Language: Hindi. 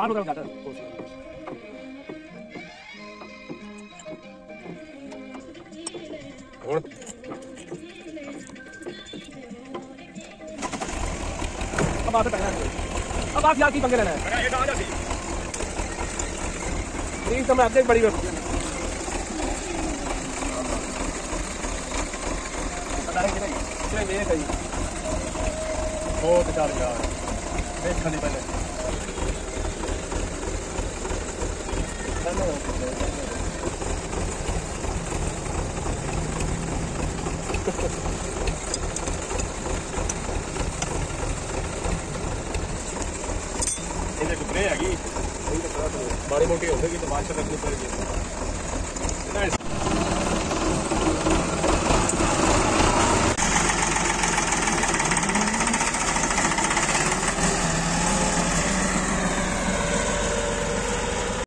बाहर होगा ज्यादा और अब आते पहना अब आप यार की पंगे लेना है ये कहां जाती ग्रीन तो मैं अपने बड़ी मेरे कहीं बहुत चार यार देख खाली पहले टुकड़े हैगी माड़ी मोटी होगी तो बादशाह रखनी पड़ेगी।